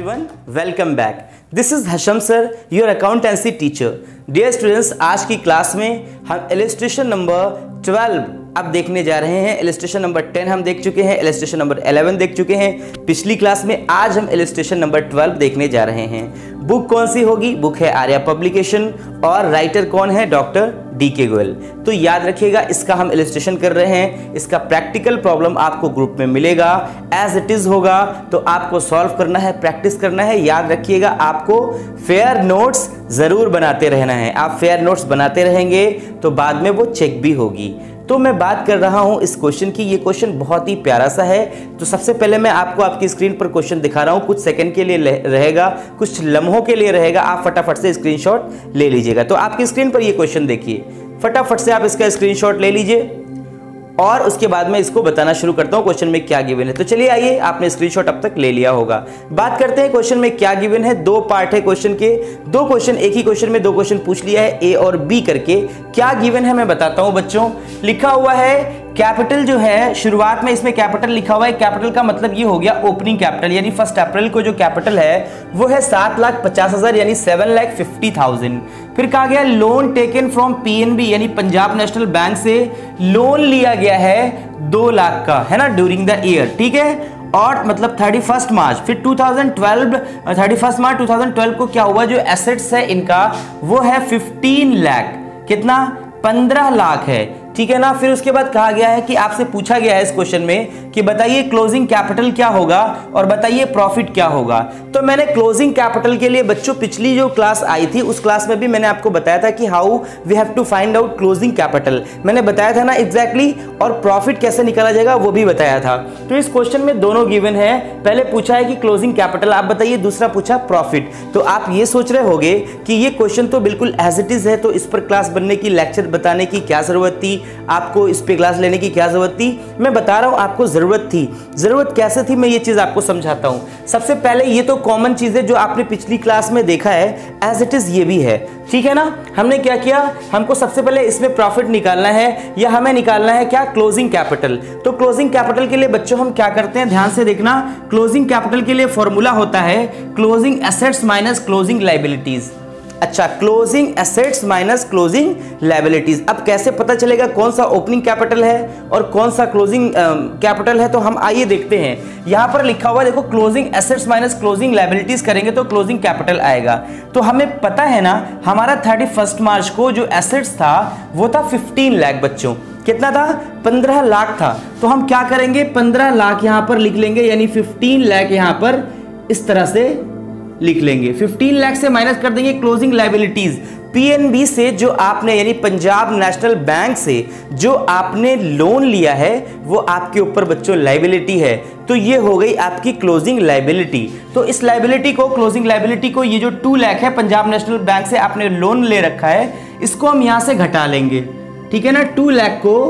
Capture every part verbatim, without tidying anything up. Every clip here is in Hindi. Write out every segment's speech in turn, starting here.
everyone, welcome back. This is Hasham sir, your accountancy teacher. Dear students, आज की क्लास में हम इलस्ट्रेशन नंबर ट्वेल्व अब देखने जा रहे हैं। इलस्ट्रेशन नंबर टेन हम देख चुके हैं, इलस्ट्रेशन नंबर इलेवन देख चुके हैं पिछली क्लास में। आज हम इलस्ट्रेशन नंबर ट्वेल्व देखने जा रहे हैं। बुक कौन सी होगी? बुक है आर्या पब्लिकेशन और राइटर कौन है? डॉक्टर डी के गोयल। तो याद रखिएगा, इसका हम इलस्ट्रेशन कर रहे हैं। इसका प्रैक्टिकल प्रॉब्लम आपको ग्रुप में मिलेगा, एज इट इज होगा, तो आपको सॉल्व करना है, प्रैक्टिस करना है। याद रखिएगा, आपको फेयर नोट्स जरूर बनाते रहना है। आप फेयर नोट्स बनाते रहेंगे तो बाद में वो चेक भी होगी। तो मैं बात कर रहा हूं इस क्वेश्चन की। ये क्वेश्चन बहुत ही प्यारा सा है। तो सबसे पहले मैं आपको आपकी स्क्रीन पर क्वेश्चन दिखा रहा हूं। कुछ सेकंड के लिए रहेगा, कुछ लम्हों के लिए रहेगा। आप फटाफट से स्क्रीनशॉट ले लीजिएगा। तो आपकी स्क्रीन पर ये क्वेश्चन देखिए, फटाफट से आप इसका स्क्रीनशॉट ले लीजिए और उसके बाद में इसको बताना शुरू करता हूं क्वेश्चन में क्या गिवन है। तो चलिए आइए, आपने स्क्रीनशॉट अब तक ले लिया होगा। बात करते हैं क्वेश्चन में क्या गिवन है। दो पार्ट है क्वेश्चन के, दो क्वेश्चन, एक ही क्वेश्चन में दो क्वेश्चन पूछ लिया है, ए और बी करके। क्या गिवन है मैं बताता हूं बच्चों। लिखा हुआ है कैपिटल जो है, शुरुआत में इसमें कैपिटल लिखा हुआ है। कैपिटल का मतलब ये हो गया ओपनिंग कैपिटल, यानी फर्स्ट अप्रैल को जो कैपिटल है वो है सात लाख पचास हजार यानी सेवन लाख फिफ्टी थाउजेंड। फिर कहा गया लोन टेकन फ्रॉम पीएनबी यानी पंजाब नेशनल बैंक से लोन लिया गया है दो लाख का, है ना, ड्यूरिंग द ईयर। ठीक है, और मतलब थर्टी फर्स्ट मार्च। फिर two thousand twelve thirty first March two thousand twelve को क्या हुआ, जो एसेट्स है इनका वो है फिफ्टीन लाख। कितना? पंद्रह लाख है। ठीक है ना। फिर उसके बाद कहा गया है कि आपसे पूछा गया है इस क्वेश्चन में कि बताइए क्लोजिंग कैपिटल क्या होगा और बताइए प्रॉफिट क्या होगा। तो मैंने क्लोजिंग कैपिटल के लिए बच्चों पिछली जो क्लास आई थी उस क्लास में भी मैंने आपको बताया था कि how we have to find out closing capital, मैंने बताया था ना एग्जैक्टली। और प्रॉफिट कैसे निकाला जाएगा वो भी बताया था। तो इस क्वेश्चन में दोनों गिवन है। पहले पूछा है कि क्लोजिंग कैपिटल आप बताइए, दूसरा पूछा प्रॉफिट। तो आप ये सोच रहे होंगे कि ये क्वेश्चन तो बिल्कुल एज इट इज है, तो इस पर क्लास बनने की, लेक्चर बताने की क्या जरूरत थी, आपको इस पे क्लास लेने की क्या जरूरत थी। मैं बता रहा हूं आपको जरूरत थी। जरूरत कैसे थी मैं ये चीज आपको समझाता हूं। सबसे पहले ये तो कॉमन चीज है जो आपने पिछली क्लास में देखा है, एज इट इज ये भी है। ठीक है ना। हमने क्या किया, हमको सबसे पहले इसमें प्रॉफिट निकालना है या हमें निकालना है क्या, क्लोजिंग कैपिटल। तो क्लोजिंग कैपिटल के लिए बच्चों हम क्या करते हैं, ध्यान से देखना। क्लोजिंग कैपिटल के लिए फॉर्मूला होता है closing assets minus closing liabilities. अच्छा, closing assets minus closing liabilities. अब कैसे पता चलेगा कौन सा ओपनिंग कैपिटल है और कौन सा क्लोजिंग कैपिटल है, तो हम आइए देखते हैं। यहां पर लिखा हुआ है देखो, closing assets minus closing liabilities करेंगे तो क्लोजिंग कैपिटल आएगा। तो हमें पता है ना, हमारा थर्टी फर्स्ट मार्च को जो एसेट्स था वो था फिफ्टीन लाख बच्चों। कितना था? पंद्रह लाख था। तो हम क्या करेंगे, पंद्रह लाख यहां पर लिख लेंगे, यानी फिफ्टीन लाख यहां पर इस तरह से लिख लेंगे। फिफ्टीन लाख से माइनस कर देंगे क्लोजिंग लायबिलिटीज। पीएनबी से जो आपने, यानी पंजाब नेशनल बैंक से जो आपने लोन लिया है वो आपके ऊपर बच्चों लायबिलिटी है। तो ये हो गई आपकी क्लोजिंग लायबिलिटी। तो इस लायबिलिटी को, क्लोजिंग लायबिलिटी को, ये जो टू लाख है पंजाब नेशनल बैंक से आपने लोन ले रखा है, इसको हम यहां से घटा लेंगे। ठीक है ना, टू लाख को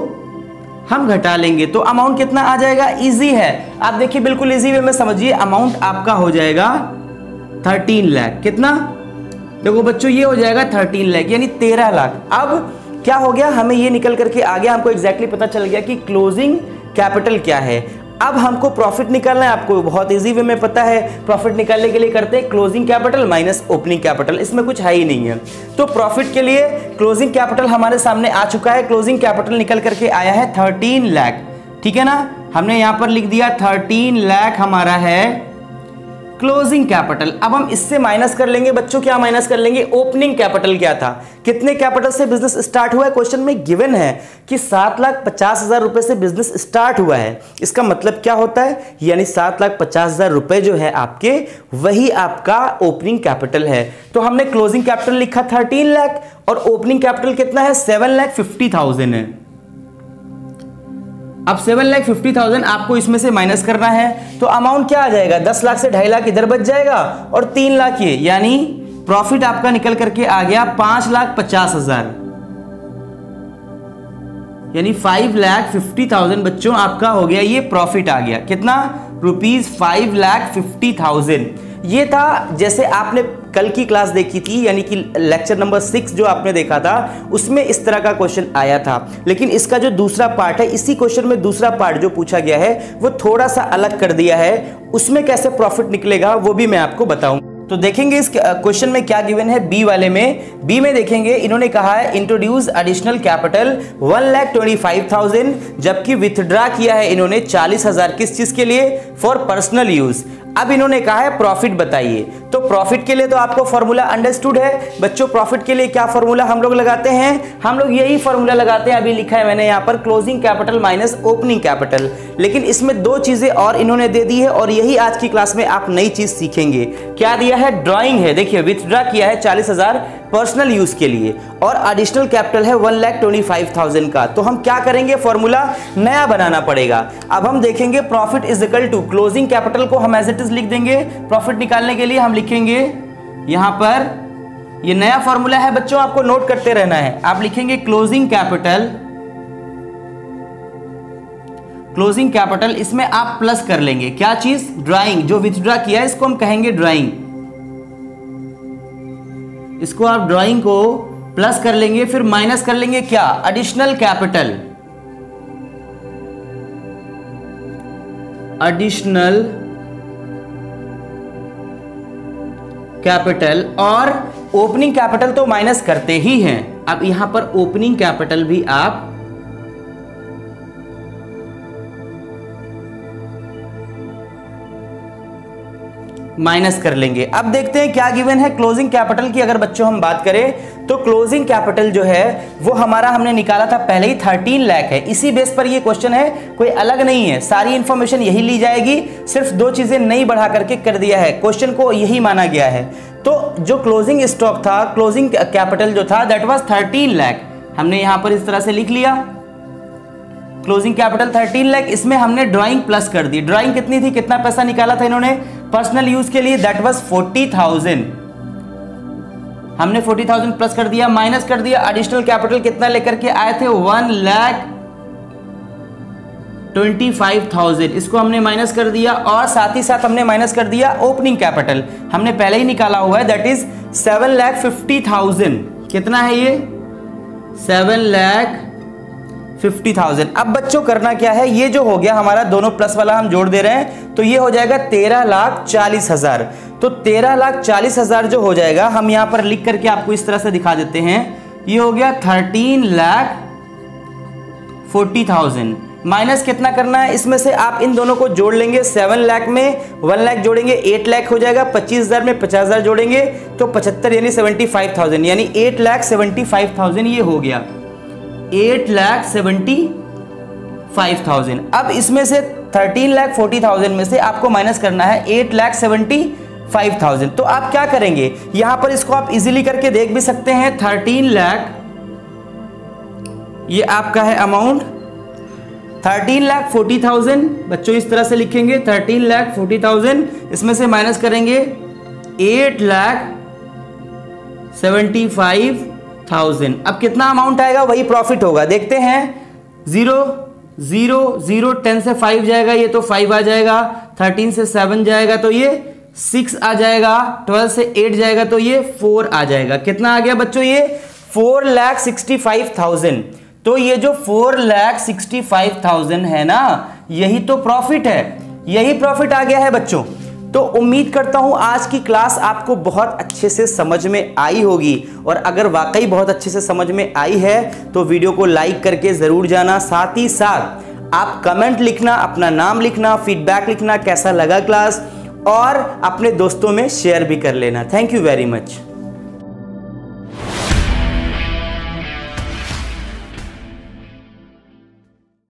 हम घटा लेंगे तो अमाउंट कितना आ जाएगा। इजी है, आप देखिए बिल्कुल इजी वे में समझिए। अमाउंट आपका हो जाएगा थर्टीन लाख। कितना? देखो बच्चों, ये हो जाएगा थर्टीन लाख यानी तेरह लाख। अब क्या हो गया, हमें ये निकल करके आ गया, हमको एग्जैक्टली पता चल गया कि क्लोजिंग कैपिटल क्या है। अब हमको प्रॉफिट निकालना है, आपको बहुत इजी वे में पता है। प्रॉफिट निकालने के लिए करते हैं closing capital minus opening capital, इसमें कुछ है ही नहीं है। तो प्रॉफिट के लिए क्लोजिंग कैपिटल हमारे सामने आ चुका है। क्लोजिंग कैपिटल निकल करके आया है थर्टीन लाख। ठीक है ना, हमने यहां पर लिख दिया थर्टीन लाख हमारा है क्लोजिंग कैपिटल। अब हम इससे माइनस कर लेंगे बच्चों, क्या माइनस कर लेंगे, ओपनिंग कैपिटल क्या था, कितने कैपिटल से बिजनेस स्टार्ट हुआ है। क्वेश्चन में गिवन है कि सात लाख पचास हजार रुपए से बिजनेस स्टार्ट हुआ है। इसका मतलब क्या होता है, यानी सात लाख पचास हजार रुपए जो है आपके, वही आपका ओपनिंग कैपिटल है। तो हमने क्लोजिंग कैपिटल लिखा थर्टीन लाख और ओपनिंग कैपिटल कितना है, सेवन लाख फिफ्टी थाउजेंड है। अब सेवन लाख फिफ्टी थाउजेंड आपको इसमें से माइनस करना है, तो अमाउंट क्या आ जाएगा, दस लाख से ढाई लाख इधर बच जाएगा और तीन लाख ये, यानी प्रॉफिट आपका निकल करके आ गया पांच लाख पचास हजार यानी फाइव लाख फिफ्टी थाउजेंड बच्चों आपका हो गया, ये प्रॉफिट आ गया। कितना? Rupees five lakh fifty thousand. ये था जैसे आपने कल की क्लास देखी थी, यानी कि लेक्चर नंबर सिक्स जो आपने देखा था, उसमें इस तरह का क्वेश्चन आया था। लेकिन इसका जो दूसरा पार्ट है, इसी क्वेश्चन में दूसरा पार्ट जो पूछा गया है वो थोड़ा सा अलग कर दिया है। उसमें कैसे प्रॉफिट निकलेगा वो भी मैं आपको बताऊं। तो देखेंगे इस क्वेश्चन में क्या गिवन है। बी वाले में, बी में देखेंगे इन्होंने कहा है introduce additional capital one lakh twenty five thousand, जबकि विथड्रा किया है इन्होंने चालीस हजार किस चीज के लिए, फॉर पर्सनल यूज। अब इन्होंने कहा है प्रॉफिट बताइए। तो प्रॉफिट के लिए तो आपको फॉर्मूला अंडरस्टूड है बच्चों। प्रॉफिट के लिए क्या फॉर्मूला हम लोग लगाते हैं, हम लोग यही फॉर्मूला लगाते हैं, अभी लिखा है मैंने यहाँ पर, closing capital minus opening capital. लेकिन इसमें दो चीजें और इन्होंने दे दी है और यही आज की क्लास में आप नई चीज सीखेंगे। क्या दिया है, ड्राइंग है। देखिए विथड्रा किया है चालीस हजार पर्सनल यूज के लिए और एडिशनल कैपिटल है one lakh twenty five thousand का। तो हम क्या करेंगे, फॉर्मूला नया बनाना पड़ेगा। अब हम देखेंगे profit is equal to, closing capital को हम एज इट इज लिख देंगे। प्रॉफिट निकालने के लिए हम लिखेंगे यहां पर, ये नया फॉर्मूला है बच्चों, आपको नोट करते रहना है। आप लिखेंगे क्लोजिंग कैपिटल, क्लोजिंग कैपिटल, इसमें आप प्लस कर लेंगे क्या चीज, ड्राइंग। जो विथड्रा किया है इसको हम कहेंगे ड्राइंग, इसको आप ड्राइंग को प्लस कर लेंगे, फिर माइनस कर लेंगे क्या, एडिशनल कैपिटल, एडिशनल कैपिटल, और ओपनिंग कैपिटल तो माइनस करते ही हैं। अब यहां पर ओपनिंग कैपिटल भी आप माइनस कर लेंगे। अब देखते हैं क्या गिवन है क्लोजिंग कैपिटल की। अगर बच्चों हम बात करें तो क्लोजिंग कैपिटल जो है वो हमारा हमने निकाला था पहले ही थर्टीन लाख है। इसी बेस पर ये क्वेश्चन है, कोई अलग नहीं है, सारी इंफॉर्मेशन यही ली जाएगी, सिर्फ दो चीजें नई बढ़ा करके कर दिया है, क्वेश्चन को यही माना गया है। तो जो क्लोजिंग स्टॉक था, क्लोजिंग कैपिटल जो था दैट वाज थर्टीन लाख, हमने यहां पर इस तरह से लिख लिया, क्लोजिंग कैपिटल थर्टीन लाख। इसमें हमने ड्राइंग प्लस कर दी। ड्राइंग कितनी थी, कितना पैसा निकाला था इन्होंने पर्सनल यूज के लिए, दैट वाज फोर्टी थाउजेंड, हमने फोर्टी थाउजेंड प्लस कर दिया, माइनस कर दिया एडिशनल कैपिटल कितना लेकर के आए थे, one lakh twenty five thousand, इसको हमने माइनस कर दिया। और साथ ही साथ हमने माइनस कर दिया ओपनिंग कैपिटल, हमने पहले ही निकाला हुआ है, that is seven lakh fifty thousand. कितना है ये, सेवन लाख फिफ्टी थाउजेंड। अब बच्चों करना क्या है, ये जो हो गया हमारा दोनों प्लस वाला हम जोड़ दे रहे हैं, तो ये हो जाएगा तेरह लाख चालीस हजार। तो तेरह लाख चालीस हजार जो हो जाएगा, हम यहां पर लिख करके आपको इस तरह से दिखा देते हैं, ये हो गया thirteen lakh forty thousand. Minus कितना करना है, इसमें से आप इन दोनों को जोड़ लेंगे, सेवन लाख में वन लाख जोड़ेंगे एट लाख हो जाएगा, पच्चीस हजार में पचास हजार जोड़ेंगे तो पचहत्तर यानी सेवेंटी फाइव थाउजेंड, यानी eight lakh seventy five thousand ये हो गया, eight lakh seventy five thousand. अब इसमें से थर्टीन लाख फोर्टी थाउजेंड में से आपको माइनस करना है eight lakh seventy five thousand. तो आप क्या करेंगे, यहां पर इसको आप इजीली करके देख भी सकते हैं, थर्टीन लाख ये आपका है amount, thirteen lakh forty thousand बच्चों इस तरह से लिखेंगे, थर्टीन लाख फोर्टी थाउजेंड, इसमें से माइनस करेंगे eight lakh seventy five thousand. अब कितना अमाउंट आएगा, वही प्रॉफिट होगा। देखते हैं, जीरो जीरो जीरो, टेन से फाइव जाएगा ये तो फाइव आ जाएगा, थर्टीन से सेवन जाएगा तो ये सिक्स आ जाएगा, ट्वेल्व से एट जाएगा तो ये फोर आ जाएगा। कितना आ गया बच्चों, ये four lakh sixty five thousand. तो ये जो four lakh sixty five thousand है ना, यही तो प्रॉफिट है, यही प्रॉफिट आ गया है बच्चों। तो उम्मीद करता हूं आज की क्लास आपको बहुत अच्छे से समझ में आई होगी, और अगर वाकई बहुत अच्छे से समझ में आई है तो वीडियो को लाइक करके जरूर जाना। साथ ही साथ आप कमेंट लिखना, अपना नाम लिखना, फीडबैक लिखना, कैसा लगा क्लास, और अपने दोस्तों में शेयर भी कर लेना। Thank you very much.